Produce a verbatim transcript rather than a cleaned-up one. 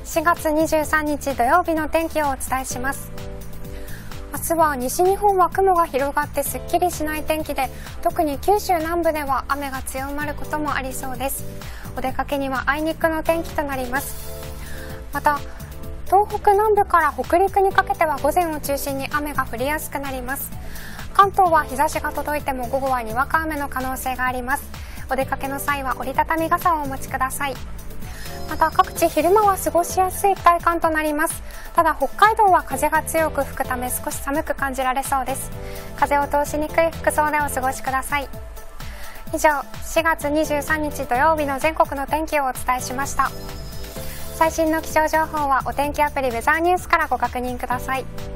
しがつにじゅうさんにち土曜日の天気をお伝えします。明日は西日本は雲が広がってすっきりしない天気で、特に九州南部では雨が強まることもありそうです。お出かけにはあいにくの天気となります。また東北南部から北陸にかけては午前を中心に雨が降りやすくなります。関東は日差しが届いても午後はにわか雨の可能性があります。お出かけの際は折りたたみ傘をお持ちください。また各地昼間は過ごしやすい体感となります。ただ北海道は風が強く吹くため少し寒く感じられそうです。風を通しにくい服装でお過ごしください。以上、しがつにじゅうさんにち土曜日の全国の天気をお伝えしました。最新の気象情報はお天気アプリウェザーニュースからご確認ください。